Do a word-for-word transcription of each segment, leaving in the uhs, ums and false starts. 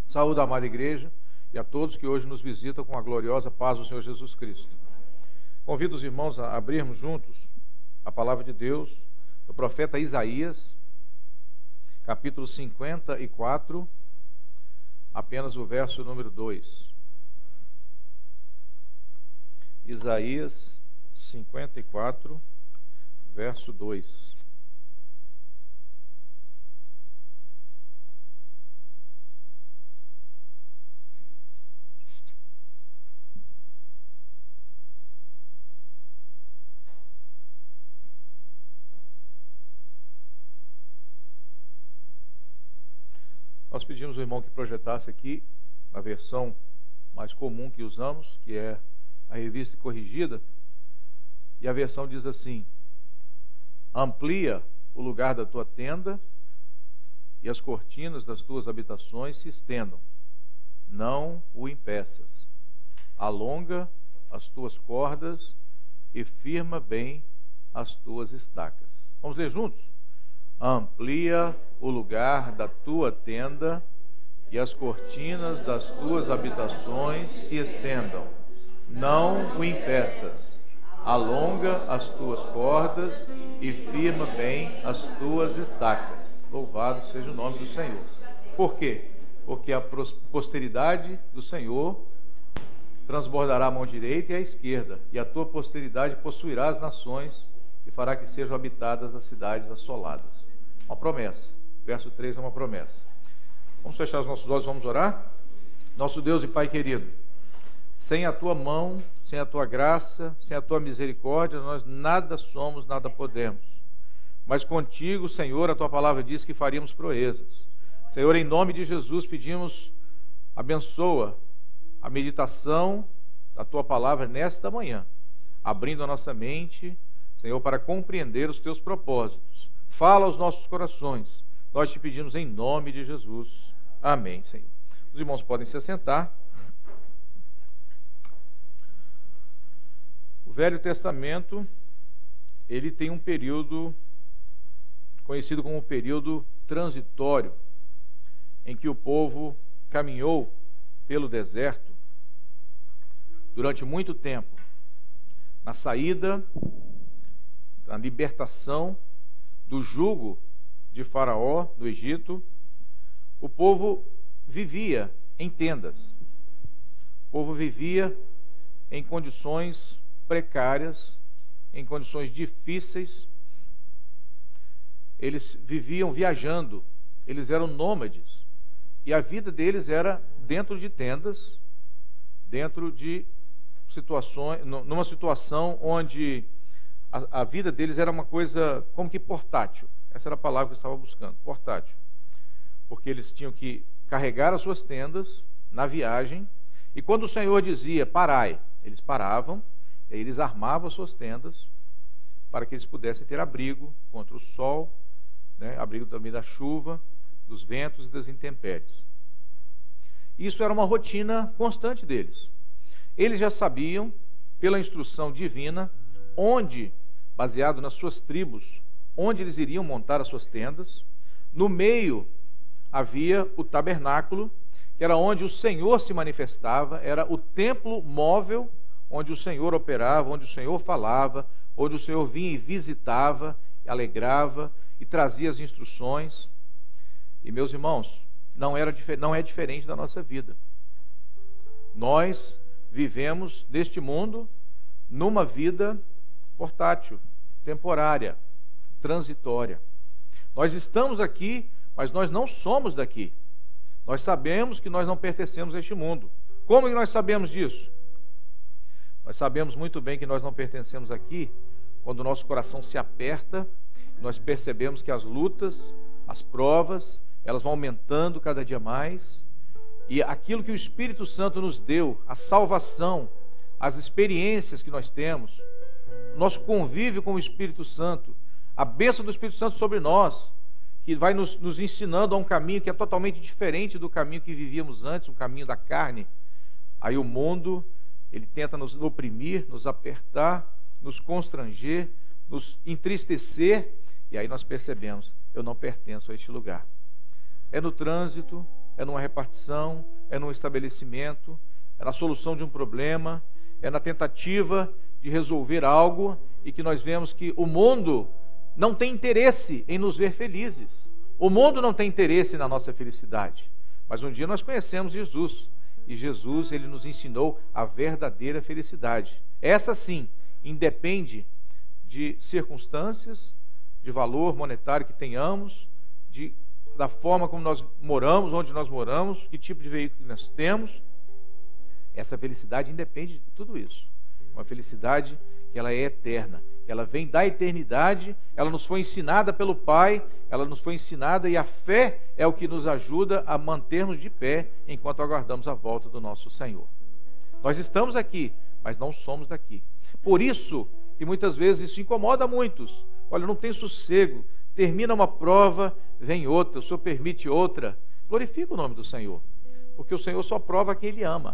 Saúde a amada igreja e a todos que hoje nos visitam com a gloriosa paz do Senhor Jesus Cristo. Convido os irmãos a abrirmos juntos a palavra de Deus do profeta Isaías, capítulo cinquenta e quatro, apenas o verso número dois. Isaías cinquenta e quatro, verso dois. Nós pedimos ao irmão que projetasse aqui a versão mais comum que usamos, que é a revista corrigida, e a versão diz assim: amplia o lugar da tua tenda e as cortinas das tuas habitações se estendam, não o impeças. Alonga as tuas cordas e firma bem as tuas estacas. Vamos ler juntos? Amplia o lugar da tua tenda e as cortinas das tuas habitações se estendam, não o impeças. Alonga as tuas cordas e firma bem as tuas estacas. Louvado seja o nome do Senhor. Por quê? Porque a posteridade do Senhor transbordará a mão direita e a esquerda, e a tua posteridade possuirá as nações e fará que sejam habitadas as cidades assoladas. Uma promessa. Verso três é uma promessa. Vamos fechar os nossos olhos, vamos orar? Nosso Deus e Pai querido, sem a tua mão, sem a tua graça, sem a tua misericórdia, nós nada somos, nada podemos. Mas contigo, Senhor, a tua palavra diz que faríamos proezas. Senhor, em nome de Jesus, pedimos, abençoa a meditação da tua palavra nesta manhã, abrindo a nossa mente, Senhor, para compreender os teus propósitos. Fala aos nossos corações. Nós te pedimos em nome de Jesus. Amém, Senhor. Os irmãos podem se assentar. O Velho Testamento, ele tem um período conhecido como período transitório, em que o povo caminhou pelo deserto durante muito tempo, na saída, na libertação do jugo de Faraó no Egito. O povo vivia em tendas, o povo vivia em condições precárias, em condições difíceis. Eles viviam viajando, eles eram nômades, e a vida deles era dentro de tendas, dentro de situações, numa situação onde a, a vida deles era uma coisa como que portátil. Essa era a palavra que eu estava buscando, portátil. Porque eles tinham que carregar as suas tendas na viagem, e quando o Senhor dizia, parai, eles paravam, e eles armavam as suas tendas, para que eles pudessem ter abrigo contra o sol, né, abrigo também da chuva, dos ventos e das intempéries. Isso era uma rotina constante deles. Eles já sabiam, pela instrução divina, onde, baseado nas suas tribos, onde eles iriam montar as suas tendas. No meio havia o tabernáculo, que era onde o Senhor se manifestava, era o templo móvel, onde o Senhor operava, onde o Senhor falava, onde o Senhor vinha e visitava, alegrava e trazia as instruções. E, meus irmãos, não, era, não é diferente da nossa vida. Nós vivemos neste mundo numa vida portátil, temporária, transitória. Nós estamos aqui, mas nós não somos daqui. Nós sabemos que nós não pertencemos a este mundo. Como que nós sabemos disso? Nós sabemos muito bem que nós não pertencemos aqui quando o nosso coração se aperta, nós percebemos que as lutas, as provas, elas vão aumentando cada dia mais, e aquilo que o Espírito Santo nos deu, a salvação, as experiências que nós temos, nosso convívio com o Espírito Santo, a bênção do Espírito Santo sobre nós, que vai nos, nos ensinando a um caminho que é totalmente diferente do caminho que vivíamos antes, um caminho da carne. Aí o mundo, ele tenta nos oprimir, nos apertar, nos constranger, nos entristecer, e aí nós percebemos, eu não pertenço a este lugar. É no trânsito, é numa repartição, é num estabelecimento, é na solução de um problema, é na tentativa de resolver algo, e que nós vemos que o mundo não tem interesse em nos ver felizes. O mundo não tem interesse na nossa felicidade. Mas um dia nós conhecemos Jesus, e Jesus, ele nos ensinou a verdadeira felicidade. Essa sim, independe de circunstâncias, de valor monetário que tenhamos, de, da forma como nós moramos, onde nós moramos, que tipo de veículo nós temos. Essa felicidade independe de tudo isso. Uma felicidade que ela é eterna, que ela vem da eternidade, ela nos foi ensinada pelo Pai, ela nos foi ensinada, e a fé é o que nos ajuda a mantermos de pé enquanto aguardamos a volta do nosso Senhor. Nós estamos aqui, mas não somos daqui. Por isso que muitas vezes isso incomoda muitos. Olha, não tem sossego, termina uma prova, vem outra, o Senhor permite outra. Glorifica o nome do Senhor, porque o Senhor só prova quem Ele ama.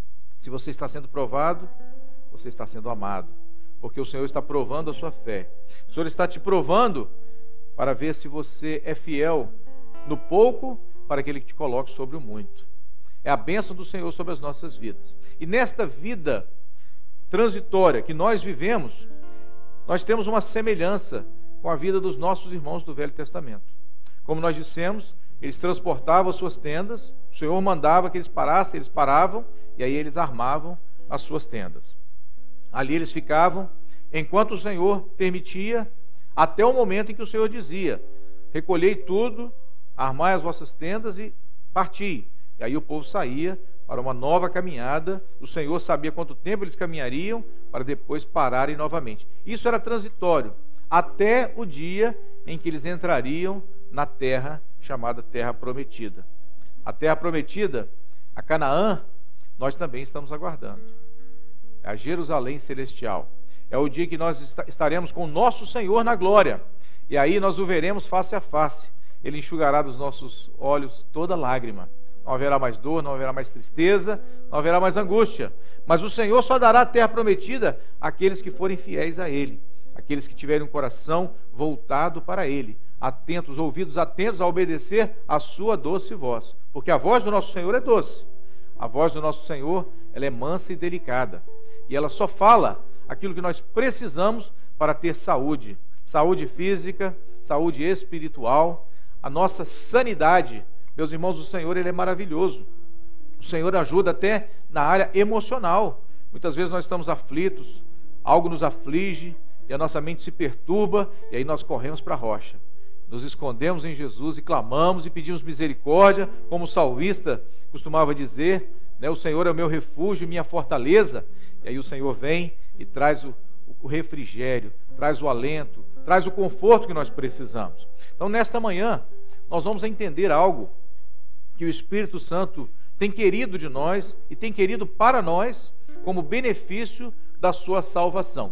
Se você está sendo provado, você está sendo amado, porque o Senhor está provando a sua fé. O Senhor está te provando para ver se você é fiel no pouco, para que Ele te coloque sobre o muito. É a bênção do Senhor sobre as nossas vidas. E nesta vida transitória que nós vivemos, nós temos uma semelhança com a vida dos nossos irmãos do Velho Testamento. Como nós dissemos, eles transportavam as suas tendas, o Senhor mandava que eles parassem, eles paravam, e aí eles armavam as suas tendas. Ali eles ficavam, enquanto o Senhor permitia, até o momento em que o Senhor dizia: recolhei tudo, armai as vossas tendas e parti. E aí o povo saía para uma nova caminhada. O Senhor sabia quanto tempo eles caminhariam, para depois pararem novamente. Isso era transitório, até o dia em que eles entrariam na terra chamada Terra Prometida. A Terra Prometida, a Canaã, nós também estamos aguardando. É a Jerusalém Celestial. É o dia que nós estaremos com o nosso Senhor na glória. E aí nós o veremos face a face. Ele enxugará dos nossos olhos toda lágrima. Não haverá mais dor, não haverá mais tristeza, não haverá mais angústia. Mas o Senhor só dará a terra prometida àqueles que forem fiéis a Ele, aqueles que tiverem um coração voltado para Ele, atentos, ouvidos atentos a obedecer a sua doce voz. Porque a voz do nosso Senhor é doce. A voz do nosso Senhor, ela é mansa e delicada. E ela só fala aquilo que nós precisamos para ter saúde. Saúde física, saúde espiritual, a nossa sanidade. Meus irmãos, o Senhor, Ele é maravilhoso. O Senhor ajuda até na área emocional. Muitas vezes nós estamos aflitos, algo nos aflige, e a nossa mente se perturba, e aí nós corremos para a rocha. Nos escondemos em Jesus e clamamos e pedimos misericórdia, como o salmista costumava dizer, né? O Senhor é o meu refúgio e minha fortaleza. E aí o Senhor vem e traz o, o refrigério, traz o alento, traz o conforto que nós precisamos. Então, nesta manhã, nós vamos entender algo que o Espírito Santo tem querido de nós e tem querido para nós como benefício da sua salvação.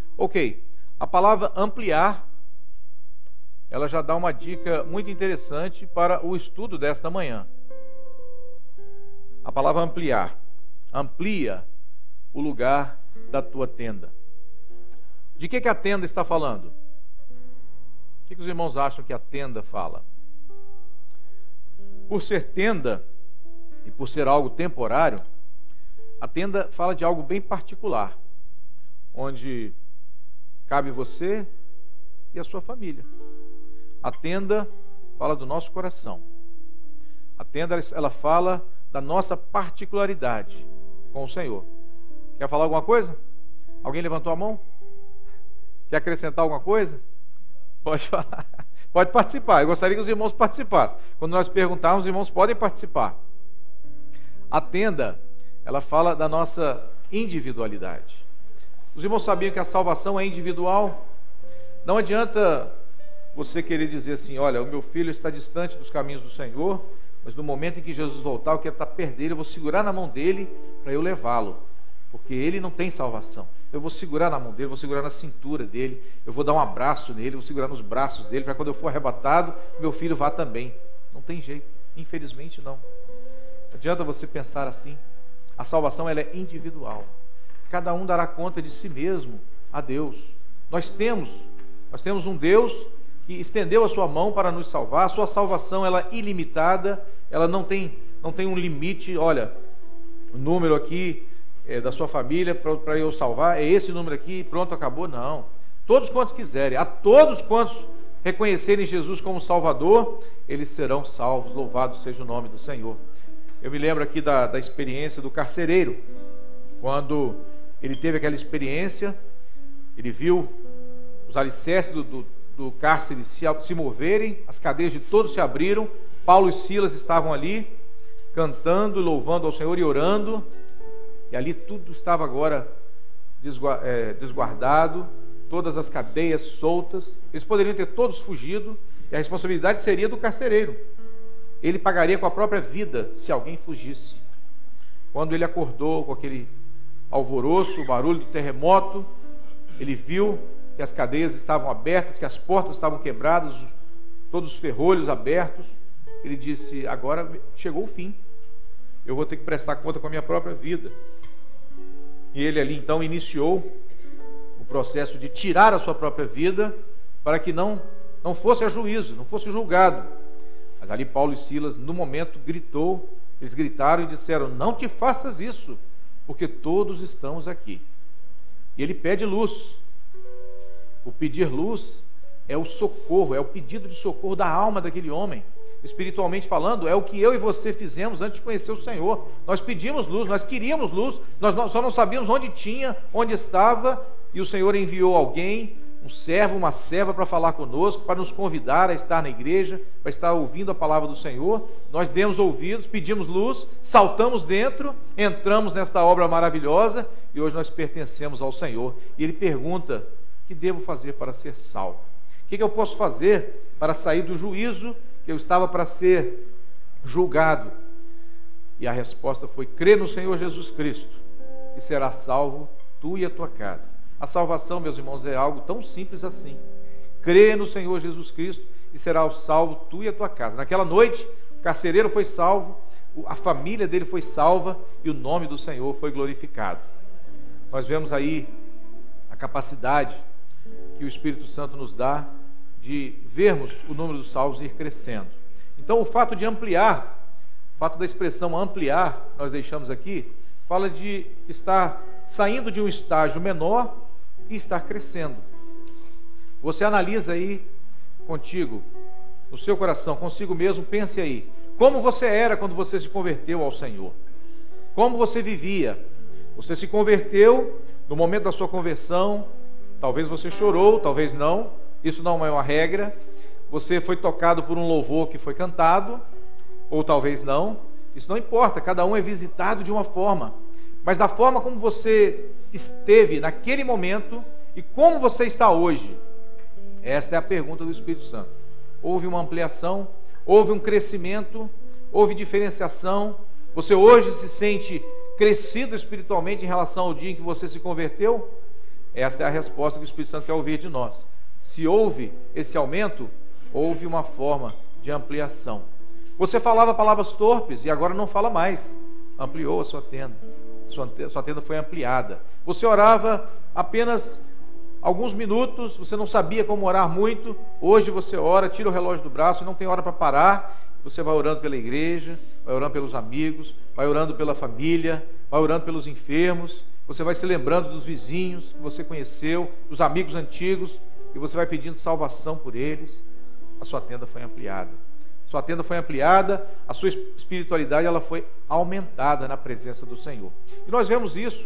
Ok, a palavra ampliar, ela já dá uma dica muito interessante para o estudo desta manhã. A palavra ampliar, amplia o lugar da tua tenda. De que, que a tenda está falando? O que, que os irmãos acham que a tenda fala? Por ser tenda e por ser algo temporário, a tenda fala de algo bem particular, onde cabe você e a sua família. A tenda fala do nosso coração. A tenda, ela fala da nossa particularidade com o Senhor. Quer falar alguma coisa? Alguém levantou a mão? Quer acrescentar alguma coisa? Pode falar. Pode participar. Eu gostaria que os irmãos participassem. Quando nós perguntarmos, os irmãos podem participar. A tenda, ela fala da nossa individualidade. Os irmãos sabiam que a salvação é individual? Não adianta você querer dizer assim: olha, o meu filho está distante dos caminhos do Senhor, mas no momento em que Jesus voltar, eu quero estar perto dele, eu vou segurar na mão dele para eu levá-lo, porque ele não tem salvação. Eu vou segurar na mão dele, vou segurar na cintura dele, eu vou dar um abraço nele, vou segurar nos braços dele, para quando eu for arrebatado, meu filho vá também. Não tem jeito, infelizmente não. Não adianta você pensar assim. A salvação, ela é individual. Cada um dará conta de si mesmo a Deus. Nós temos, nós temos um Deus que estendeu a sua mão para nos salvar. A sua salvação, ela é ilimitada, ela não tem, não tem um limite, olha, o número aqui é, da sua família para eu salvar, é esse número aqui, pronto, acabou. Não. Todos quantos quiserem, a todos quantos reconhecerem Jesus como Salvador, eles serão salvos. Louvado seja o nome do Senhor. Eu me lembro aqui da, da experiência do carcereiro, quando ele teve aquela experiência, ele viu os alicerces do, do, do cárcere se, se moverem, as cadeias de todos se abriram, Paulo e Silas estavam ali, cantando, louvando ao Senhor e orando, e ali tudo estava agora desguardado, todas as cadeias soltas, eles poderiam ter todos fugido, e a responsabilidade seria do carcereiro. Ele pagaria com a própria vida se alguém fugisse. Quando ele acordou com aquele alvoroço, o barulho do terremoto, ele viu que as cadeias estavam abertas, que as portas estavam quebradas, todos os ferrolhos abertos. Ele disse: agora chegou o fim, eu vou ter que prestar conta com a minha própria vida. E ele ali então iniciou o processo de tirar a sua própria vida, para que não, não fosse a juízo, não fosse julgado. Mas ali Paulo e Silas, no momento, gritou, eles gritaram e disseram: não te faças isso, porque todos estamos aqui. E ele pede luz. O pedir luz é o socorro, é o pedido de socorro da alma daquele homem. Espiritualmente falando, é o que eu e você fizemos antes de conhecer o Senhor. Nós pedimos luz, nós queríamos luz, nós só não sabíamos onde tinha, onde estava, e o Senhor enviou alguém, um servo, uma serva, para falar conosco, para nos convidar a estar na igreja, para estar ouvindo a palavra do Senhor. Nós demos ouvidos, pedimos luz, saltamos dentro, entramos nesta obra maravilhosa, e hoje nós pertencemos ao Senhor. E ele pergunta: o que devo fazer para ser salvo? O que eu posso fazer para sair do juízo que eu estava para ser julgado? E a resposta foi: crê no Senhor Jesus Cristo, e serás salvo tu e a tua casa. A salvação, meus irmãos, é algo tão simples assim. Crê no Senhor Jesus Cristo e serás salvo tu e a tua casa. Naquela noite, o carcereiro foi salvo, a família dele foi salva e o nome do Senhor foi glorificado. Nós vemos aí a capacidade que o Espírito Santo nos dá de vermos o número dos salvos ir crescendo. Então, o fato de ampliar, o fato da expressão ampliar, nós deixamos aqui, fala de estar saindo de um estágio menor e estar crescendo. Você analisa aí contigo, no seu coração, consigo mesmo, pense aí, como você era quando você se converteu ao Senhor, como você vivia. Você se converteu, no momento da sua conversão, talvez você chorou, talvez não, isso não é uma regra. Você foi tocado por um louvor que foi cantado, ou talvez não, isso não importa, cada um é visitado de uma forma. Mas da forma como você esteve naquele momento e como você está hoje, esta é a pergunta do Espírito Santo. Houve uma ampliação, houve um crescimento, houve diferenciação. Você hoje se sente crescido espiritualmente em relação ao dia em que você se converteu? Esta é a resposta que o Espírito Santo quer ouvir de nós. Se houve esse aumento, houve uma forma de ampliação. Você falava palavras torpes e agora não fala mais. Ampliou a sua tenda. Sua, sua tenda foi ampliada. Você orava apenas alguns minutos, você não sabia como orar muito. Hoje você ora, tira o relógio do braço, não tem hora para parar. Você vai orando pela igreja, vai orando pelos amigos, vai orando pela família, vai orando pelos enfermos. Você vai se lembrando dos vizinhos que você conheceu, dos amigos antigos, e você vai pedindo salvação por eles. A sua tenda foi ampliada. Sua tenda foi ampliada, a sua espiritualidade ela foi aumentada na presença do Senhor. E nós vemos isso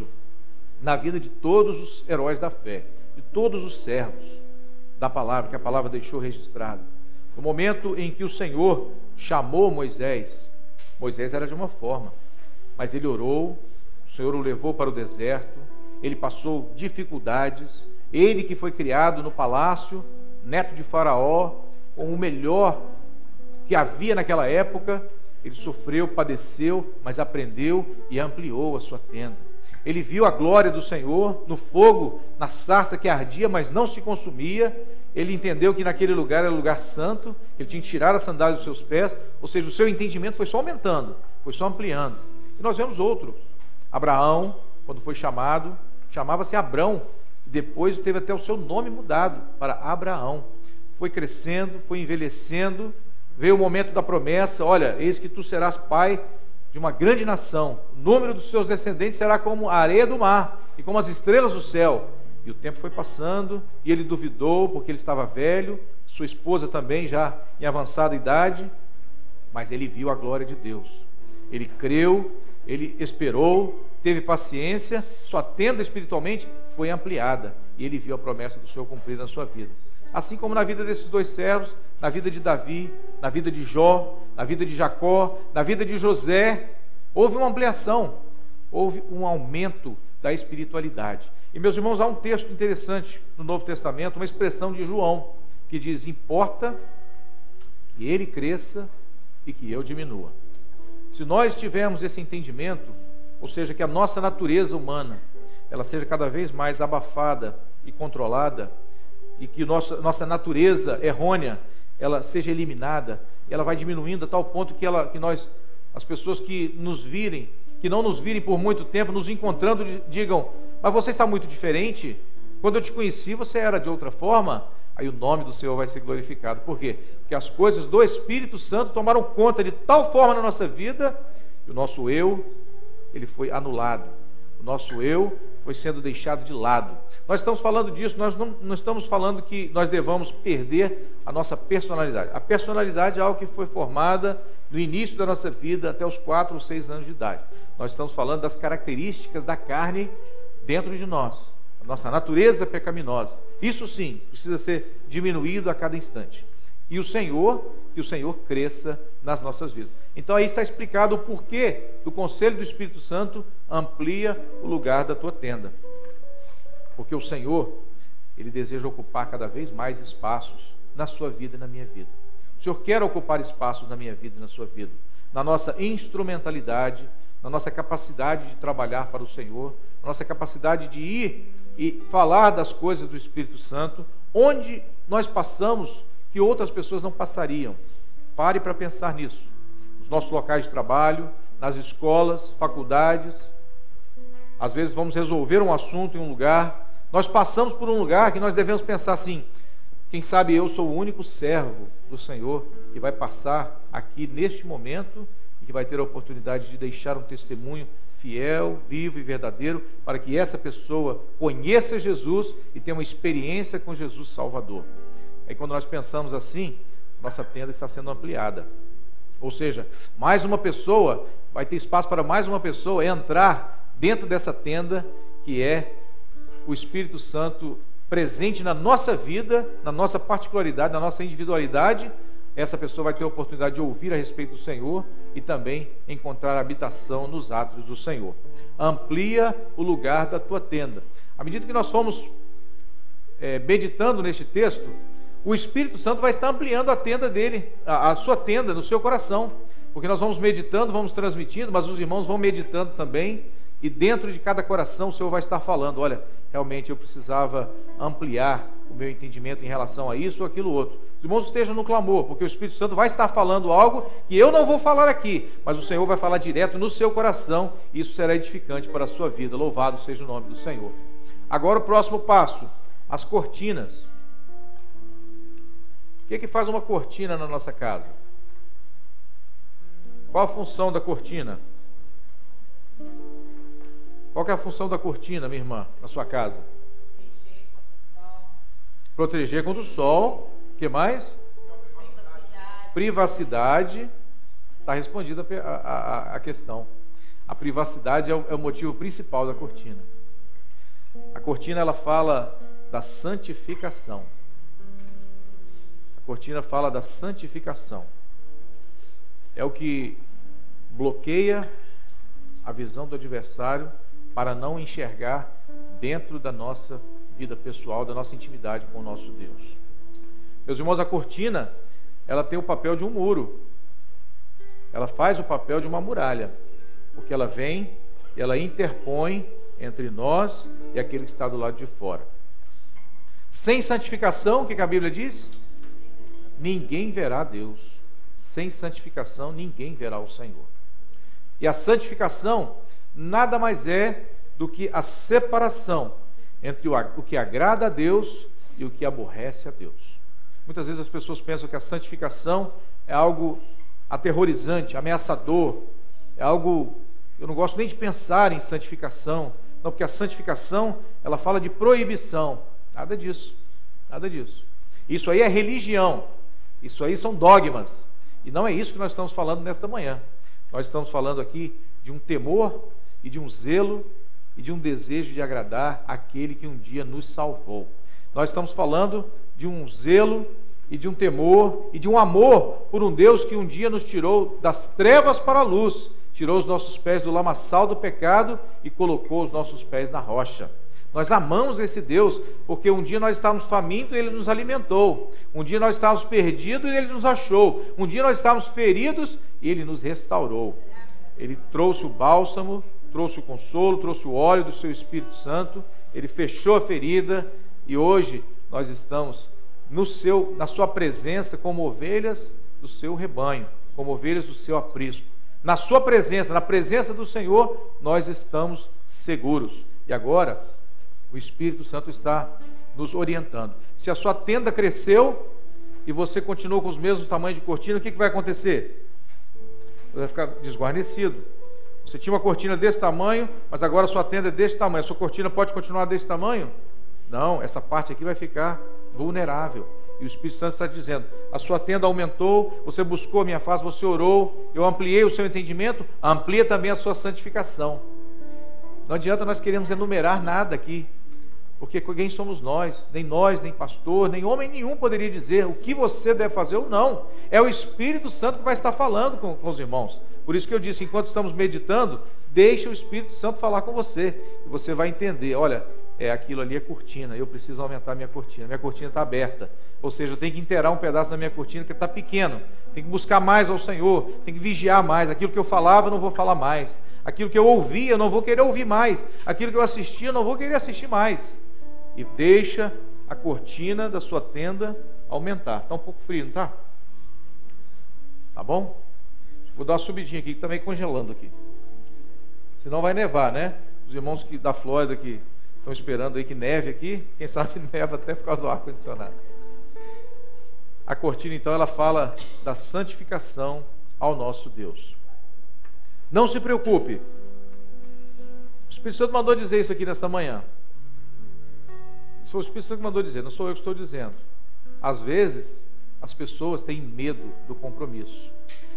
na vida de todos os heróis da fé, de todos os servos da palavra, que a palavra deixou registrado. No momento em que o Senhor chamou Moisés, Moisés era de uma forma, mas ele orou, o Senhor o levou para o deserto, ele passou dificuldades, ele que foi criado no palácio, neto de Faraó, com o melhor que havia naquela época, ele sofreu, padeceu, mas aprendeu e ampliou a sua tenda. Ele viu a glória do Senhor no fogo, na sarça que ardia, mas não se consumia. Ele entendeu que naquele lugar era lugar santo, ele tinha que tirar a sandália dos seus pés, ou seja, o seu entendimento foi só aumentando, foi só ampliando. E nós vemos outros. Abraão, quando foi chamado, chamava-se Abrão, e depois teve até o seu nome mudado para Abraão. Foi crescendo, foi envelhecendo, veio o momento da promessa: olha, eis que tu serás pai de uma grande nação, o número dos seus descendentes será como a areia do mar e como as estrelas do céu. E o tempo foi passando e ele duvidou, porque ele estava velho, sua esposa também já em avançada idade, mas ele viu a glória de Deus. Ele creu, ele esperou, teve paciência, sua tenda espiritualmente foi ampliada e ele viu a promessa do Senhor cumprida na sua vida. Assim como na vida desses dois servos, na vida de Davi, na vida de Jó, na vida de Jacó, na vida de José, houve uma ampliação, houve um aumento da espiritualidade. E, meus irmãos, há um texto interessante no Novo Testamento, uma expressão de João, que diz: importa que ele cresça e que eu diminua. Se nós tivermos esse entendimento, ou seja, que a nossa natureza humana, ela seja cada vez mais abafada e controlada, e que nossa, nossa natureza errônea, ela seja eliminada, ela vai diminuindo a tal ponto que, ela, que nós, as pessoas que nos virem, que não nos virem por muito tempo, nos encontrando, digam: mas você está muito diferente, quando eu te conheci você era de outra forma. Aí o nome do Senhor vai ser glorificado. Por quê? Porque as coisas do Espírito Santo tomaram conta de tal forma na nossa vida, que o nosso eu, ele foi anulado, o nosso eu foi sendo deixado de lado. Nós estamos falando disso, nós não, não estamos falando que nós devamos perder a nossa personalidade. A personalidade é algo que foi formada no início da nossa vida, até os quatro ou seis anos de idade. Nós estamos falando das características da carne dentro de nós, a nossa natureza pecaminosa. Isso sim, precisa ser diminuído a cada instante. E o Senhor, que o Senhor cresça nas nossas vidas. Então aí está explicado o porquê do conselho do Espírito Santo: amplia o lugar da tua tenda. Porque o Senhor, Ele deseja ocupar cada vez mais espaços na sua vida e na minha vida. O Senhor quer ocupar espaços na minha vida e na sua vida, na nossa instrumentalidade, na nossa capacidade de trabalhar para o Senhor, na nossa capacidade de ir e falar das coisas do Espírito Santo, onde nós passamos que outras pessoas não passariam. Pare para pensar nisso. Nos nossos locais de trabalho, nas escolas, faculdades, às vezes vamos resolver um assunto em um lugar, nós passamos por um lugar que nós devemos pensar assim: quem sabe eu sou o único servo do Senhor que vai passar aqui neste momento e que vai ter a oportunidade de deixar um testemunho fiel, vivo e verdadeiro, para que essa pessoa conheça Jesus e tenha uma experiência com Jesus Salvador. Aí quando nós pensamos assim, nossa tenda está sendo ampliada. Ou seja, mais uma pessoa, vai ter espaço para mais uma pessoa entrar dentro dessa tenda, que é o Espírito Santo presente na nossa vida, na nossa particularidade, na nossa individualidade. Essa pessoa vai ter a oportunidade de ouvir a respeito do Senhor e também encontrar habitação nos átrios do Senhor. Amplia o lugar da tua tenda. À medida que nós fomos é, meditando neste texto, o Espírito Santo vai estar ampliando a tenda dele, a, a sua tenda no seu coração, porque nós vamos meditando, vamos transmitindo, mas os irmãos vão meditando também, e dentro de cada coração o Senhor vai estar falando: olha, realmente eu precisava ampliar o meu entendimento em relação a isso ou aquilo outro. Os irmãos estejam no clamor, porque o Espírito Santo vai estar falando algo que eu não vou falar aqui, mas o Senhor vai falar direto no seu coração, e isso será edificante para a sua vida. Louvado seja o nome do Senhor. Agora o próximo passo, as cortinas. O que é que faz uma cortina na nossa casa? Qual a função da cortina? Qual que é a função da cortina, minha irmã, na sua casa? Proteger contra o sol. O que mais? Privacidade. Privacidade. Está respondida a, a, a questão. A privacidade é o, é o motivo principal da cortina. A cortina, ela fala da santificação. A cortina fala da santificação. É o que bloqueia a visão do adversário para não enxergar dentro da nossa vida pessoal, da nossa intimidade com o nosso Deus. Meus irmãos, a cortina, ela tem o papel de um muro. Ela faz o papel de uma muralha, porque ela vem e ela interpõe entre nós e aquele que está do lado de fora. Sem santificação, o que a Bíblia diz? Ninguém verá Deus. Sem santificação, ninguém verá o Senhor. E a santificação nada mais é do que a separação entre o que agrada a Deus e o que aborrece a Deus. Muitas vezes as pessoas pensam que a santificação é algo aterrorizante, ameaçador, é algo, eu não gosto nem de pensar em santificação, não, porque a santificação, ela fala de proibição, nada disso, nada disso. Isso aí é religião, isso aí são dogmas, e não é isso que nós estamos falando nesta manhã. Nós estamos falando aqui de um temor e de um zelo e de um desejo de agradar aquele que um dia nos salvou. Nós estamos falando de um zelo e de um temor e de um amor por um Deus que um dia nos tirou das trevas para a luz, tirou os nossos pés do lamaçal do pecado e colocou os nossos pés na rocha. Nós amamos esse Deus porque um dia nós estávamos famintos e Ele nos alimentou, um dia nós estávamos perdidos e Ele nos achou, um dia nós estávamos feridos e Ele nos restaurou. Ele trouxe o bálsamo, trouxe o consolo, trouxe o óleo do seu Espírito Santo, Ele fechou a ferida e hoje nós estamos no seu, na sua presença como ovelhas do seu rebanho, como ovelhas do seu aprisco. Na sua presença, na presença do Senhor, nós estamos seguros. E agora, o Espírito Santo está nos orientando. Se a sua tenda cresceu e você continuou com os mesmos tamanhos de cortina, o que, que vai acontecer? Você vai ficar desguarnecido. Você tinha uma cortina desse tamanho, mas agora a sua tenda é desse tamanho. A sua cortina pode continuar desse tamanho? Não, essa parte aqui vai ficar vulnerável. E o Espírito Santo está dizendo, a sua tenda aumentou, você buscou a minha face, você orou, eu ampliei o seu entendimento, amplia também a sua santificação. Não adianta nós queremos enumerar nada aqui, porque quem somos nós? Nem nós, nem pastor, nem homem nenhum poderia dizer o que você deve fazer ou não. É o Espírito Santo que vai estar falando com, com os irmãos. Por isso que eu disse, enquanto estamos meditando, deixa o Espírito Santo falar com você, e você vai entender, olha, é, aquilo ali é cortina, eu preciso aumentar a minha cortina, minha cortina está aberta, ou seja, eu tenho que inteirar um pedaço da minha cortina que está pequeno, tenho que buscar mais ao Senhor, tenho que vigiar mais, aquilo que eu falava eu não vou falar mais, aquilo que eu ouvia eu não vou querer ouvir mais, aquilo que eu assistia eu não vou querer assistir mais, e deixa a cortina da sua tenda aumentar. Está um pouco frio, não está? Tá bom? Vou dar uma subidinha aqui, que está meio congelando aqui, senão vai nevar, né? Os irmãos que, da Flórida que estão esperando aí que neve aqui, quem sabe neva até por causa do ar-condicionado. A cortina então ela fala da santificação ao nosso Deus. Não se preocupe, o Espírito Santo mandou dizer isso aqui nesta manhã. Isso foi o Espírito Santo que mandou dizer, não sou eu que estou dizendo. Às vezes as pessoas têm medo do compromisso.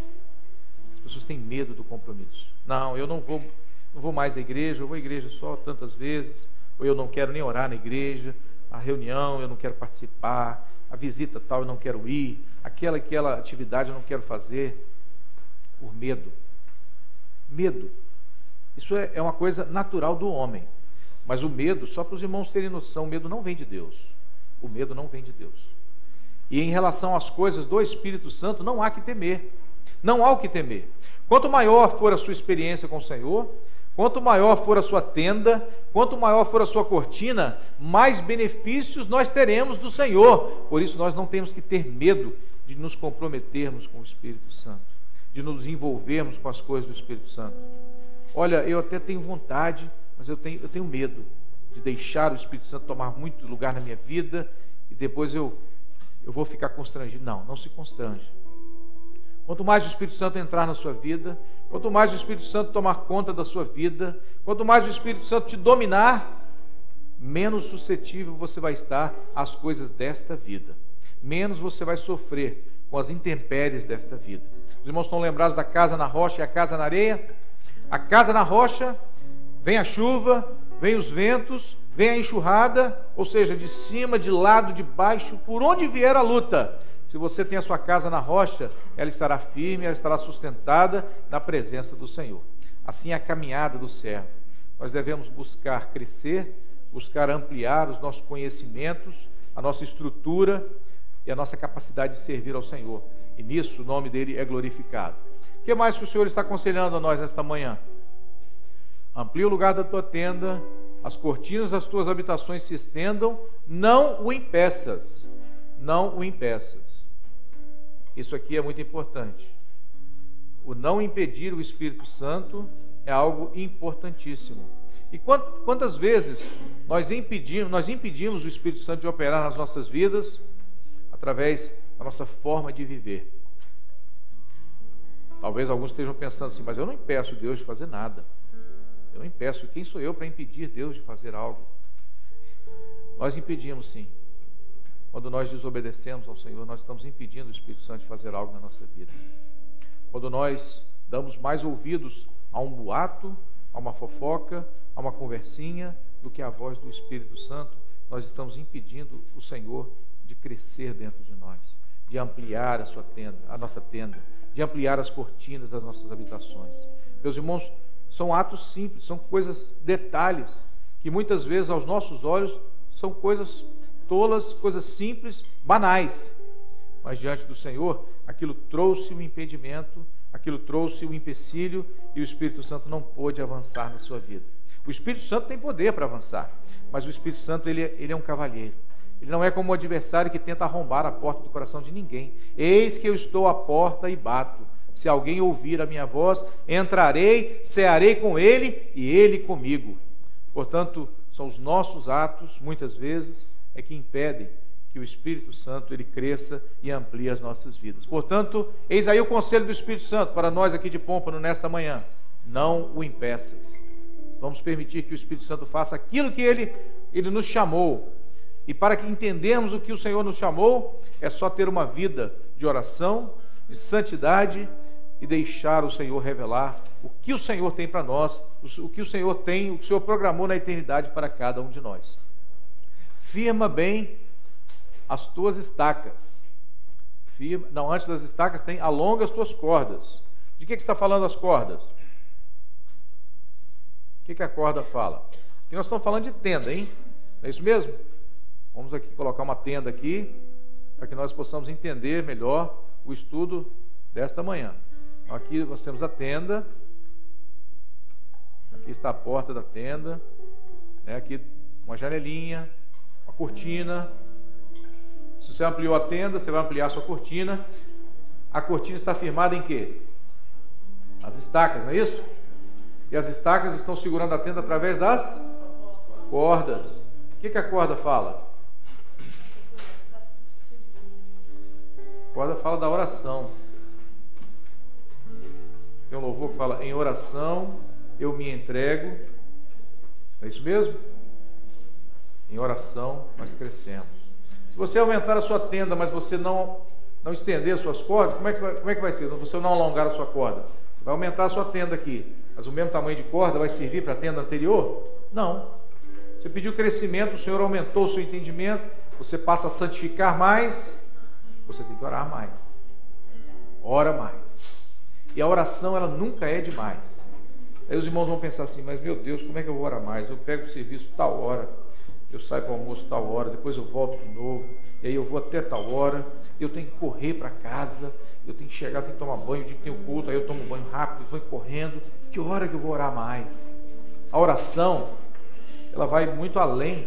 As pessoas têm medo do compromisso. Não, eu não vou, não vou mais à igreja, eu vou à igreja só tantas vezes, ou eu não quero nem orar na igreja, a reunião eu não quero participar, a visita tal eu não quero ir, aquela aquela atividade eu não quero fazer, por medo. Medo. Isso é, é uma coisa natural do homem. Mas o medo, só para os irmãos terem noção, o medo não vem de Deus. O medo não vem de Deus. E em relação às coisas do Espírito Santo, não há que temer. Não há o que temer. Quanto maior for a sua experiência com o Senhor, quanto maior for a sua tenda, quanto maior for a sua cortina, mais benefícios nós teremos do Senhor. Por isso nós não temos que ter medo de nos comprometermos com o Espírito Santo, de nos envolvermos com as coisas do Espírito Santo. Olha, eu até tenho vontade, mas eu tenho, eu tenho medo de deixar o Espírito Santo tomar muito lugar na minha vida e depois eu, eu vou ficar constrangido. Não, não se constrange. Quanto mais o Espírito Santo entrar na sua vida, quanto mais o Espírito Santo tomar conta da sua vida, quanto mais o Espírito Santo te dominar, menos suscetível você vai estar às coisas desta vida. Menos você vai sofrer com as intempéries desta vida. Os irmãos estão lembrados da casa na rocha e a casa na areia? A casa na rocha, vem a chuva, vem os ventos, vem a enxurrada, ou seja, de cima, de lado, de baixo, por onde vier a luta. Se você tem a sua casa na rocha, ela estará firme, ela estará sustentada na presença do Senhor. Assim é a caminhada do servo. Nós devemos buscar crescer, buscar ampliar os nossos conhecimentos, a nossa estrutura e a nossa capacidade de servir ao Senhor. E nisso o nome dele é glorificado. O que mais que o Senhor está aconselhando a nós nesta manhã? Amplie o lugar da tua tenda, as cortinas das tuas habitações se estendam, não o impeças. Não o impeças. Isso aqui é muito importante. O não impedir o Espírito Santo é algo importantíssimo. E quantas vezes nós impedimos, nós impedimos o Espírito Santo de operar nas nossas vidas através da nossa forma de viver. Talvez alguns estejam pensando assim, mas eu não impeço Deus de fazer nada. Eu não impeço. Quem sou eu para impedir Deus de fazer algo? Nós impedimos sim. Quando nós desobedecemos ao Senhor, nós estamos impedindo o Espírito Santo de fazer algo na nossa vida. Quando nós damos mais ouvidos a um boato, a uma fofoca, a uma conversinha, do que a voz do Espírito Santo, nós estamos impedindo o Senhor de crescer dentro de nós, de ampliar a sua tenda, a nossa tenda, de ampliar as cortinas das nossas habitações. Meus irmãos, são atos simples, são coisas, detalhes, que muitas vezes aos nossos olhos são coisas tolas, coisas simples, banais, mas diante do Senhor, aquilo trouxe um impedimento, aquilo trouxe um empecilho, e o Espírito Santo não pôde avançar na sua vida. O Espírito Santo tem poder para avançar, mas o Espírito Santo ele, ele é um cavalheiro. Ele não é como o adversário que tenta arrombar a porta do coração de ninguém. Eis que eu estou à porta e bato. Se alguém ouvir a minha voz, entrarei, cearei com ele e ele comigo. Portanto, são os nossos atos, muitas vezes, é que impedem que o Espírito Santo ele cresça e amplie as nossas vidas. Portanto, eis aí o conselho do Espírito Santo para nós aqui de Pômpano nesta manhã. Não o impeças. Vamos permitir que o Espírito Santo faça aquilo que ele, ele nos chamou. E para que entendamos o que o Senhor nos chamou, é só ter uma vida de oração, de santidade e deixar o Senhor revelar o que o Senhor tem para nós, o que o Senhor tem, o que o Senhor programou na eternidade para cada um de nós. Firma bem as tuas estacas. Firma, não, antes das estacas tem alonga as tuas cordas. De que, que está falando as cordas? O que, que a corda fala? Aqui nós estamos falando de tenda, hein? Não é isso mesmo? Vamos aqui colocar uma tenda aqui, para que nós possamos entender melhor o estudo desta manhã. Então, aqui nós temos a tenda, aqui está a porta da tenda, né? Aqui uma janelinha, uma cortina. Se você ampliou a tenda, você vai ampliar a sua cortina. A cortina está firmada em quê? As estacas, não é isso? E as estacas estão segurando a tenda através das cordas. O que, que a corda fala? A corda fala da oração. Tem um louvor que fala: em oração eu me entrego. É isso mesmo? Em oração nós crescemos. Se você aumentar a sua tenda, mas você não, não estender as suas cordas, como é, que vai, como é que vai ser? Se você não alongar a sua corda, você vai aumentar a sua tenda aqui, mas o mesmo tamanho de corda vai servir para a tenda anterior? Não. Você pediu crescimento, o Senhor aumentou o seu entendimento, você passa a santificar mais, você tem que orar mais. Ora mais. E a oração, ela nunca é demais. Aí os irmãos vão pensar assim: mas meu Deus, como é que eu vou orar mais? Eu pego o serviço tal hora, eu saio para o almoço tal hora, depois eu volto de novo, e aí eu vou até tal hora, eu tenho que correr para casa, eu tenho que chegar, tenho que tomar banho, o dia que tem o culto, aí eu tomo banho rápido, vou correndo. Que hora que eu vou orar mais? A oração, ela vai muito além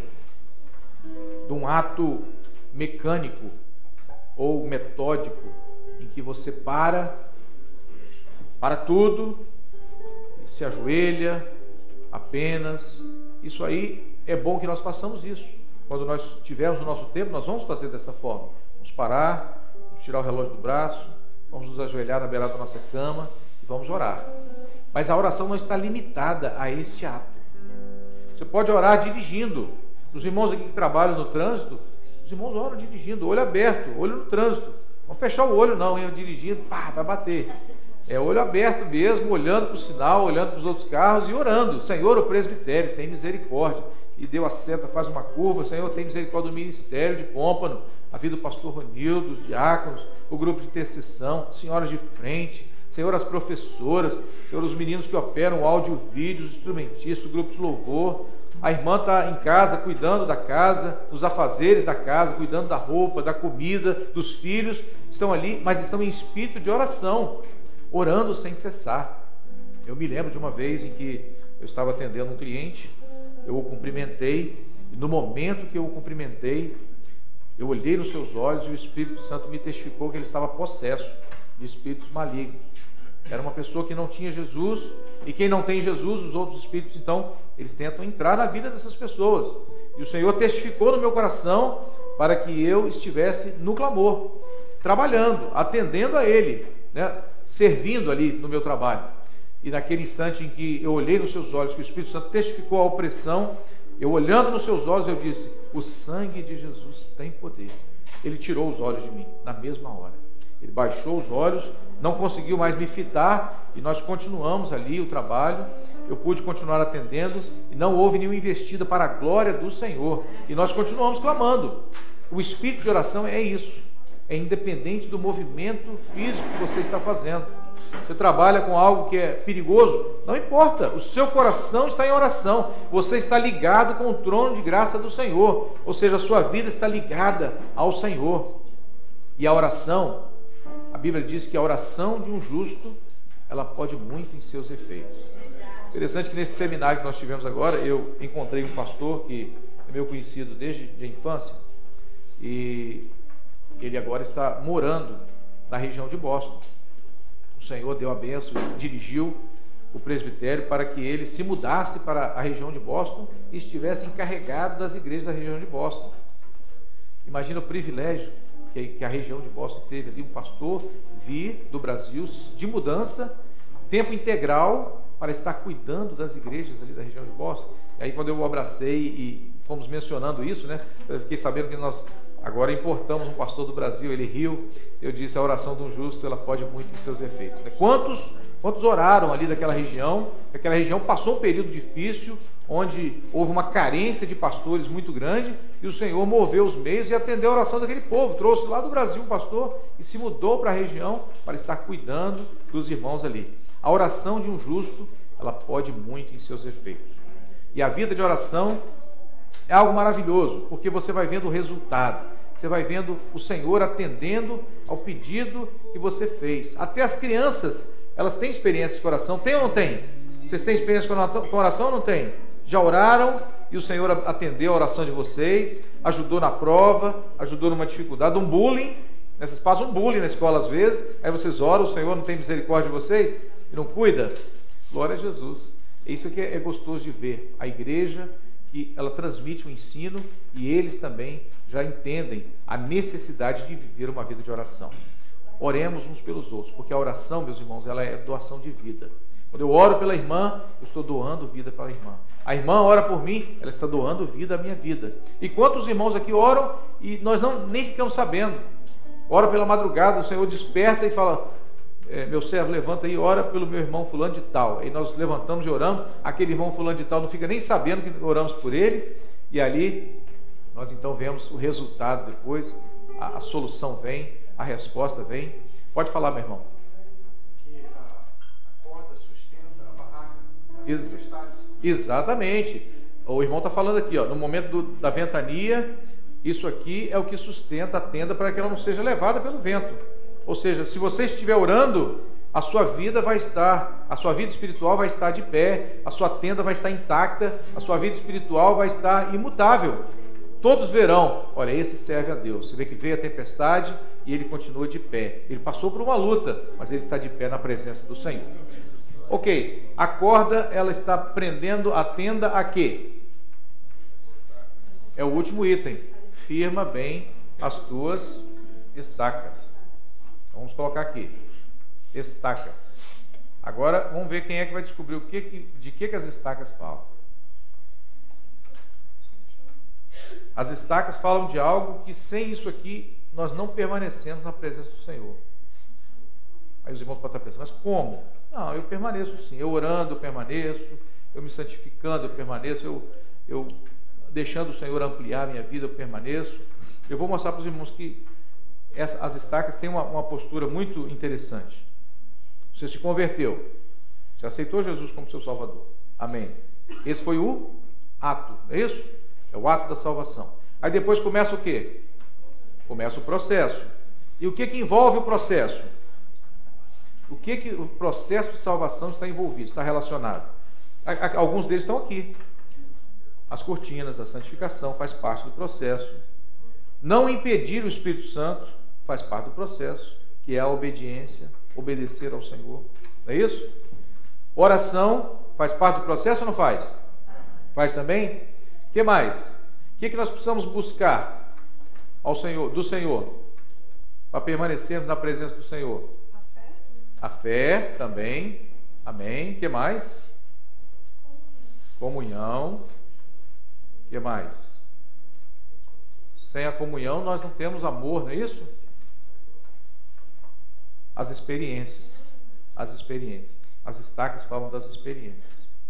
de um ato mecânico ou metódico, em que você para, para tudo, e se ajoelha apenas. Isso aí é bom que nós façamos isso. Quando nós tivermos o nosso tempo, nós vamos fazer dessa forma. Vamos parar, vamos tirar o relógio do braço, vamos nos ajoelhar na beirada da nossa cama e vamos orar. Mas a oração não está limitada a este ato. Você pode orar dirigindo. Os irmãos aqui que trabalham no trânsito, os irmãos oram dirigindo, olho aberto, olho no trânsito. Não fechar o olho não, hein? Dirigindo, pá, vai bater. É olho aberto mesmo, olhando para o sinal, olhando para os outros carros e orando. Senhor, o presbitério, tem misericórdia. E deu a seta, faz uma curva. Senhor, tem misericórdia do ministério de Pômpano, a vida do pastor Ronildo, dos diáconos, o grupo de intercessão, senhoras de frente, Senhor, as professoras, Senhor, os meninos que operam o áudio e vídeo, os instrumentistas, o grupo de louvor. A irmã está em casa, cuidando da casa, dos afazeres da casa, cuidando da roupa, da comida, dos filhos. Estão ali, mas estão em espírito de oração, orando sem cessar. Eu me lembro de uma vez em que eu estava atendendo um cliente, eu o cumprimentei, e no momento que eu o cumprimentei, eu olhei nos seus olhos e o Espírito Santo me testificou que ele estava possesso de espíritos malignos. Era uma pessoa que não tinha Jesus, e quem não tem Jesus, os outros espíritos, então, eles tentam entrar na vida dessas pessoas. E o Senhor testificou no meu coração para que eu estivesse no clamor, trabalhando, atendendo a Ele, né? servindo ali no meu trabalho. E naquele instante em que eu olhei nos seus olhos, que o Espírito Santo testificou a opressão, eu olhando nos seus olhos, eu disse: o sangue de Jesus tem poder. Ele tirou os olhos de mim, na mesma hora. Ele baixou os olhos, não conseguiu mais me fitar, e nós continuamos ali o trabalho. Eu pude continuar atendendo, e não houve nenhuma investida para a glória do Senhor. E nós continuamos clamando. O espírito de oração é isso. É independente do movimento físico que você está fazendo. Você trabalha com algo que é perigoso, não importa, o seu coração está em oração, você está ligado com o trono de graça do Senhor, ou seja, a sua vida está ligada ao Senhor. E a oração, a Bíblia diz que a oração de um justo, ela pode muito em seus efeitos. Interessante que nesse seminário que nós tivemos agora, eu encontrei um pastor que é meu conhecido desde a infância, e ele agora está morando na região de Boston. O Senhor deu a bênção, dirigiu o presbitério para que ele se mudasse para a região de Boston e estivesse encarregado das igrejas da região de Boston. Imagina o privilégio que a região de Boston teve ali, um pastor vir do Brasil de mudança, tempo integral, para estar cuidando das igrejas ali da região de Boston. E aí quando eu o abracei e fomos mencionando isso, né, eu fiquei sabendo que nós agora importamos um pastor do Brasil, ele riu. Eu disse: a oração de um justo, ela pode muito em seus efeitos. Quantos, quantos oraram ali daquela região? Aquela região passou um período difícil, onde houve uma carência de pastores muito grande, e o Senhor moveu os meios e atendeu a oração daquele povo. Trouxe lá do Brasil um pastor e se mudou para a região para estar cuidando dos irmãos ali. A oração de um justo, ela pode muito em seus efeitos. E a vida de oração é algo maravilhoso, porque você vai vendo o resultado. Você vai vendo o Senhor atendendo ao pedido que você fez. Até as crianças, elas têm experiência com oração. Tem ou não tem? Vocês têm experiência com oração ou não tem? Já oraram e o Senhor atendeu a oração de vocês, ajudou na prova, ajudou numa dificuldade, um bullying. Vocês passam um bullying na escola às vezes, aí vocês oram, o Senhor não tem misericórdia de vocês e não cuida? Glória a Jesus. Isso aqui é gostoso de ver. A igreja, que ela transmite o ensino, e eles também já entendem a necessidade de viver uma vida de oração. Oremos uns pelos outros, porque a oração, meus irmãos, ela é doação de vida. Quando eu oro pela irmã, eu estou doando vida para a irmã. A irmã ora por mim, ela está doando vida à minha vida. E quantos irmãos aqui oram e nós não, nem ficamos sabendo? Ora pela madrugada, o Senhor desperta e fala: é, meu servo, levanta aí e ora pelo meu irmão fulano de tal. Aí nós levantamos e oramos, aquele irmão fulano de tal não fica nem sabendo que oramos por ele, e ali nós então vemos o resultado depois, a, a solução vem, a resposta vem. Pode falar, meu irmão. Que a corda sustenta a barraca. Ex exatamente. O irmão está falando aqui, ó, no momento do, da ventania, isso aqui é o que sustenta a tenda para que ela não seja levada pelo vento. Ou seja, se você estiver orando, a sua vida vai estar, a sua vida espiritual vai estar de pé, a sua tenda vai estar intacta, a sua vida espiritual vai estar imutável. Todos verão: olha, esse serve a Deus. Você vê que veio a tempestade e ele continua de pé. Ele passou por uma luta, mas ele está de pé na presença do Senhor. Ok, a corda, ela está prendendo a tenda a quê? É o último item. Firma bem as tuas estacas. Vamos colocar aqui, estacas. Agora vamos ver quem é que vai descobrir o que, que, de que, que as estacas falam. As estacas falam de algo que sem isso aqui nós não permanecemos na presença do Senhor. Aí os irmãos podem estar pensando: mas como? Não, eu permaneço sim. Eu orando, eu permaneço. Eu me santificando, eu permaneço. Eu, eu deixando o Senhor ampliar a minha vida, eu permaneço. Eu vou mostrar para os irmãos que essa, as estacas têm uma, uma postura muito interessante. Você se converteu. Você aceitou Jesus como seu Salvador. Amém. Esse foi o ato, não é isso? É o ato da salvação. Aí depois começa o quê? Começa o processo. E o que que envolve o processo? O que que o processo de salvação está envolvido, está relacionado? Alguns deles estão aqui. As cortinas, a santificação faz parte do processo. Não impedir o Espírito Santo faz parte do processo, que é a obediência, obedecer ao Senhor. Não é isso? Oração faz parte do processo ou não faz? Faz também? O que mais? O que que nós precisamos buscar ao Senhor, do Senhor, para permanecermos na presença do Senhor? A fé. A fé também. Amém. O que mais? Comunhão. O que mais? Sem a comunhão nós não temos amor, não é isso? As experiências. As experiências. As estacas falam das experiências.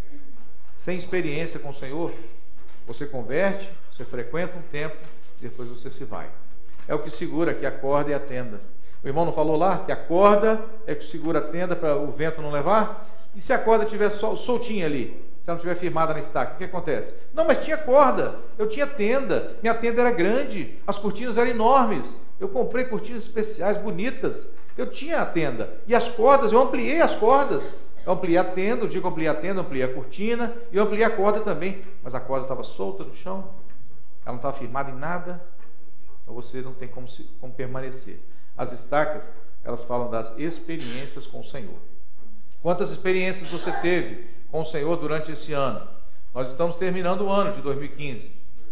Sem experiência com o Senhor, você converte, você frequenta um tempo, depois você se vai. É o que segura aqui a corda e a tenda. O irmão não falou lá que a corda é que segura a tenda para o vento não levar? E se a corda estiver sol, soltinha ali, se ela não estiver firmada na estaca, o que acontece? Não, mas tinha corda, eu tinha tenda, minha tenda era grande, as cortinas eram enormes, eu comprei cortinas especiais, bonitas, eu tinha a tenda, e as cordas, eu ampliei as cordas, eu ampliei a tenda, o dia que eu ampliei a tenda, eu ampliei a cortina, e eu ampliei a corda também, mas a corda estava solta no chão, ela não estava firmada em nada, então você não tem como, se, como permanecer. As estacas, elas falam das experiências com o Senhor. Quantas experiências você teve com o Senhor durante esse ano? Nós estamos terminando o ano de dois mil e quinze.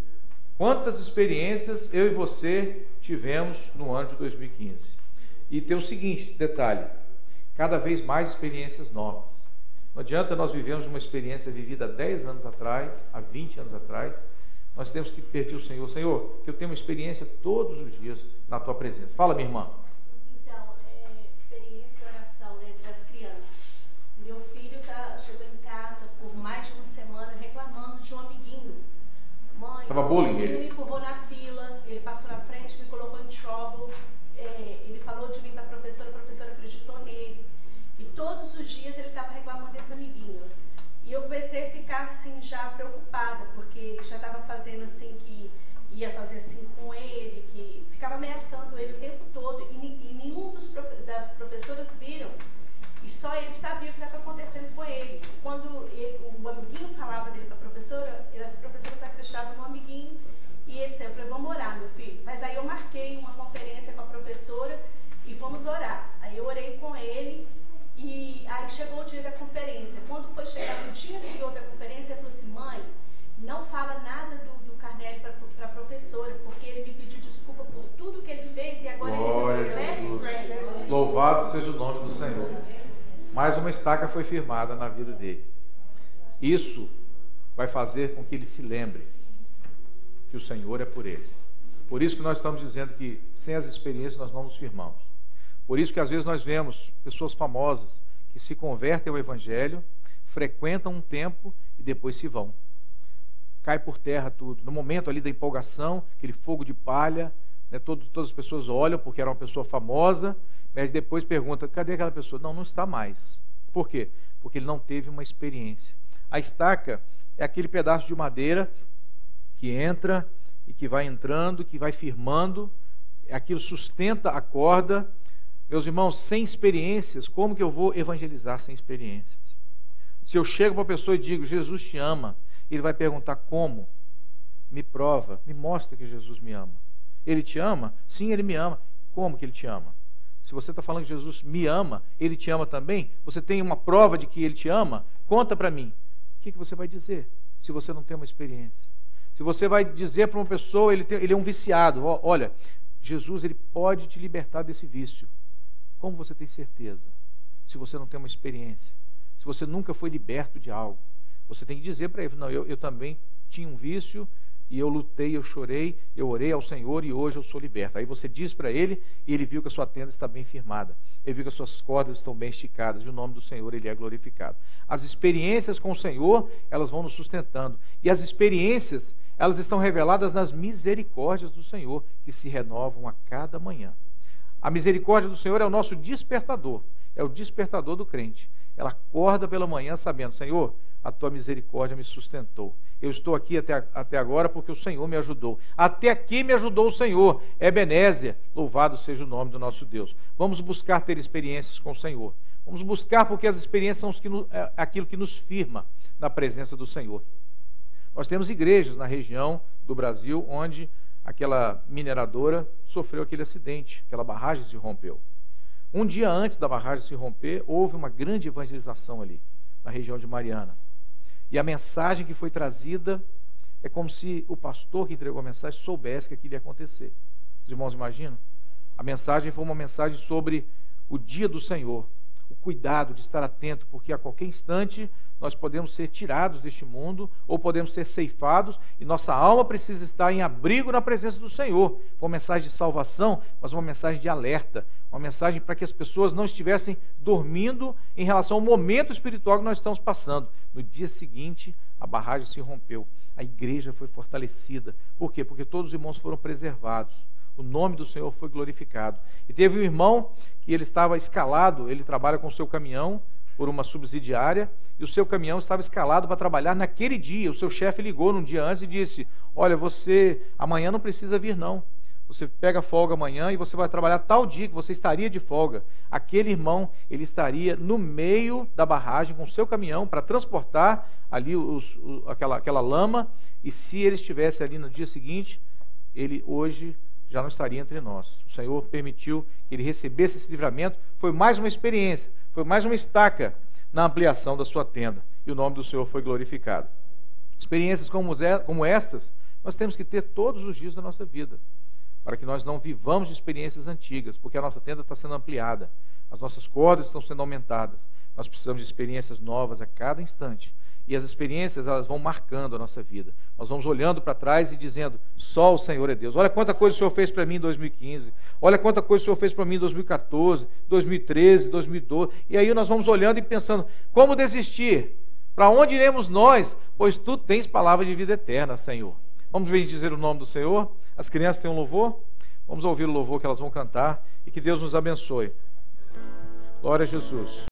Quantas experiências eu e você tivemos no ano de dois mil e quinze? E tem o seguinte detalhe, cada vez mais experiências novas. Não adianta nós vivemos uma experiência vivida há dez anos atrás, há vinte anos atrás. Nós temos que pedir ao Senhor, Senhor, que eu tenha uma experiência todos os dias na Tua presença. Fala, minha irmã. Então, é, experiência e oração, né, das crianças. Meu filho tá, chegou em casa por mais de uma semana reclamando de um amiguinho. Mãe, Tava bullying ele ele. me empurrou na fila, ele passou na frente, me colocou em trouble. É, ele falou de mim para a professora, a professora acreditou nele. E todos os dias ele estava reclamando desse amiguinho. E eu comecei a ficar assim já preocupada, porque ele já estava fazendo assim que ia fazer assim com ele, que ficava ameaçando ele o tempo todo, e, e nenhum dos profe das professoras viram, e só ele sabia o que estava acontecendo com ele. Quando ele, o amiguinho falava dele para a professora, as professoras acreditavam no amiguinho, e ele disse, eu falei, vamos orar, meu filho. Mas aí eu marquei uma conferência com a professora e fomos orar. Aí eu orei com ele, e aí chegou o dia da conferência. Quando foi chegar no dia anterior da conferência, ele falou assim, mãe, não fala nada do, do Carnélio para a professora, porque ele me pediu desculpa por tudo que ele fez e agora Glória ele é best friend. Louvado seja o nome do Senhor. Mais uma estaca foi firmada na vida dele. Isso vai fazer com que ele se lembre que o Senhor é por ele. Por isso que nós estamos dizendo que sem as experiências nós não nos firmamos. Por isso que às vezes nós vemos pessoas famosas que se convertem ao Evangelho, frequentam um tempo e depois se vão. Cai por terra tudo. No momento ali da empolgação, aquele fogo de palha, né, todo, todas as pessoas olham porque era uma pessoa famosa, mas depois perguntam, cadê aquela pessoa? Não, não está mais. Por quê? Porque ele não teve uma experiência. A estaca é aquele pedaço de madeira que entra e que vai entrando, que vai firmando, aquilo sustenta a corda. Meus irmãos, sem experiências, como que eu vou evangelizar sem experiências? Se eu chego para uma pessoa e digo, Jesus te ama, ele vai perguntar como? Me prova, me mostra que Jesus me ama. Ele te ama? Sim, ele me ama. Como que ele te ama? Se você está falando que Jesus me ama, ele te ama também? Você tem uma prova de que ele te ama? Conta para mim. O que, que você vai dizer se você não tem uma experiência? Se você vai dizer para uma pessoa, ele, tem, ele é um viciado, olha, Jesus ele pode te libertar desse vício. Como você tem certeza? Se você não tem uma experiência, se você nunca foi liberto de algo, você tem que dizer para ele, não, eu, eu também tinha um vício, e eu lutei, eu chorei, eu orei ao Senhor e hoje eu sou liberto. Aí você diz para ele e ele viu que a sua tenda está bem firmada. Ele viu que as suas cordas estão bem esticadas e o nome do Senhor ele é glorificado. As experiências com o Senhor, elas vão nos sustentando. E as experiências, elas estão reveladas nas misericórdias do Senhor, que se renovam a cada manhã. A misericórdia do Senhor é o nosso despertador, é o despertador do crente. Ela acorda pela manhã sabendo, Senhor, a tua misericórdia me sustentou. Eu estou aqui até, até agora porque o Senhor me ajudou. Até aqui me ajudou o Senhor. Ebenezer, louvado seja o nome do nosso Deus. Vamos buscar ter experiências com o Senhor. Vamos buscar porque as experiências são os que, é, aquilo que nos firma na presença do Senhor. Nós temos igrejas na região do Brasil onde aquela mineradora sofreu aquele acidente, aquela barragem se rompeu. Um dia antes da barragem se romper, houve uma grande evangelização ali, na região de Mariana. E a mensagem que foi trazida é como se o pastor que entregou a mensagem soubesse que aquilo ia acontecer. Os irmãos imaginam? A mensagem foi uma mensagem sobre o dia do Senhor, o cuidado de estar atento, porque a qualquer instante nós podemos ser tirados deste mundo ou podemos ser ceifados e nossa alma precisa estar em abrigo na presença do Senhor. Foi uma mensagem de salvação, mas uma mensagem de alerta, uma mensagem para que as pessoas não estivessem dormindo em relação ao momento espiritual que nós estamos passando. No dia seguinte, a barragem se rompeu, a igreja foi fortalecida. Por quê? Porque todos os irmãos foram preservados. O nome do Senhor foi glorificado. E teve um irmão que ele estava escalado, ele trabalha com o seu caminhão por uma subsidiária, e o seu caminhão estava escalado para trabalhar naquele dia. O seu chefe ligou num dia antes e disse: olha, você amanhã não precisa vir não. Você pega folga amanhã e você vai trabalhar tal dia que você estaria de folga. Aquele irmão, ele estaria no meio da barragem com o seu caminhão para transportar ali os, o, aquela, aquela lama, e se ele estivesse ali no dia seguinte, ele hoje já não estaria entre nós. O Senhor permitiu que ele recebesse esse livramento. Foi mais uma experiência, foi mais uma estaca na ampliação da sua tenda, e o nome do Senhor foi glorificado. Experiências como, como estas, nós temos que ter todos os dias da nossa vida, para que nós não vivamos de experiências antigas, porque a nossa tenda está sendo ampliada, as nossas cordas estão sendo aumentadas. Nós precisamos de experiências novas a cada instante, e as experiências, elas vão marcando a nossa vida. Nós vamos olhando para trás e dizendo: só o Senhor é Deus. Olha quanta coisa o Senhor fez para mim em dois mil e quinze, olha quanta coisa o Senhor fez para mim em dois mil e quatorze, dois mil e treze, dois mil e doze, e aí nós vamos olhando e pensando: como desistir? Para onde iremos nós? Pois tu tens palavra de vida eterna, Senhor. Vamos bendizer o nome do Senhor. As crianças têm um louvor, vamos ouvir o louvor que elas vão cantar, e que Deus nos abençoe. Glória a Jesus.